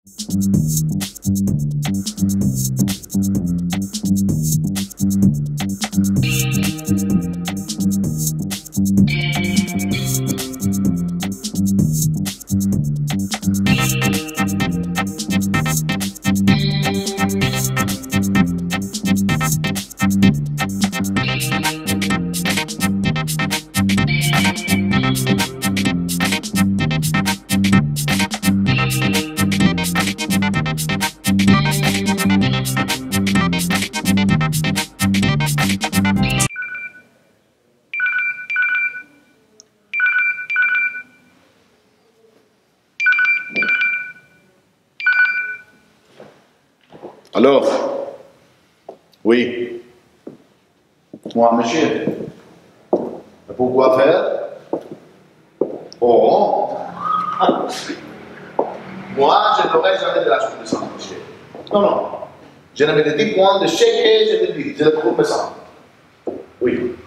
Alors, oui. Moi, monsieur. Pourquoi faire? Oh. Moi, je n'aurais jamais de la reconnaissance, monsieur. Non, non. Je ne me dis point de chèque, je me dis, je trouve ça. Oui.